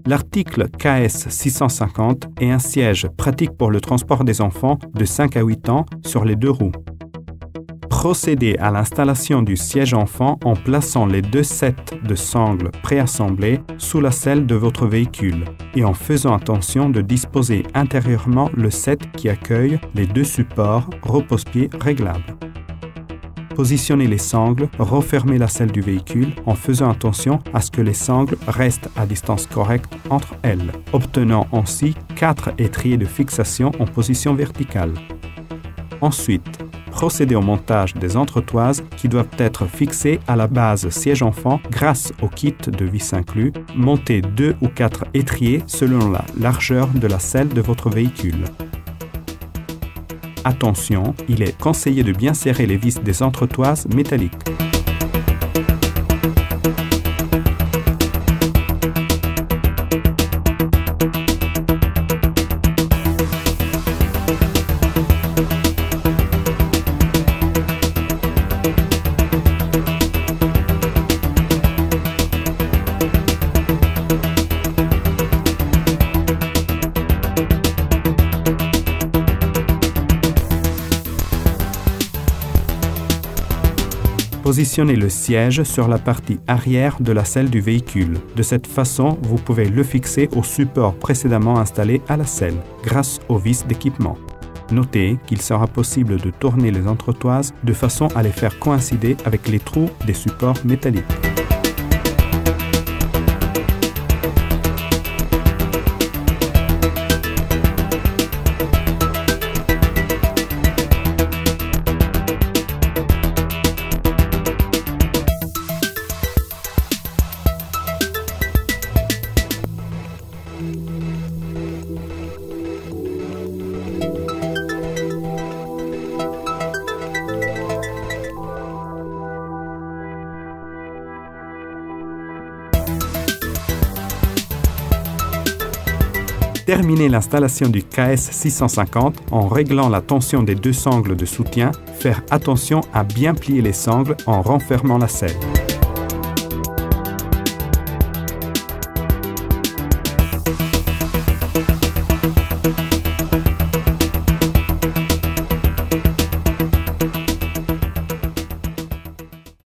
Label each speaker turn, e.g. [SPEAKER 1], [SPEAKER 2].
[SPEAKER 1] L'article KS 650 est un siège pratique pour le transport des enfants de 5 à 8 ans sur les 2 roues. Procédez à l'installation du siège enfant en plaçant les 2 sets de sangles préassemblés sous la selle de votre véhicule et en faisant attention de disposer intérieurement le set qui accueille les 2 supports repose-pieds réglables. Positionnez les sangles, refermez la selle du véhicule en faisant attention à ce que les sangles restent à distance correcte entre elles, obtenant ainsi 4 étriers de fixation en position verticale. Ensuite, procédez au montage des entretoises qui doivent être fixées à la base siège enfant grâce au kit de vis inclus. Montez 2 ou 4 étriers selon la largeur de la selle de votre véhicule. Attention, il est conseillé de bien serrer les vis des entretoises métalliques. Positionnez le siège sur la partie arrière de la selle du véhicule. De cette façon, vous pouvez le fixer au support précédemment installé à la selle, grâce aux vis d'équipement. Notez qu'il sera possible de tourner les entretoises de façon à les faire coïncider avec les trous des supports métalliques. Terminez l'installation du KS 650 en réglant la tension des 2 sangles de soutien. Faire attention à bien plier les sangles en renfermant la selle.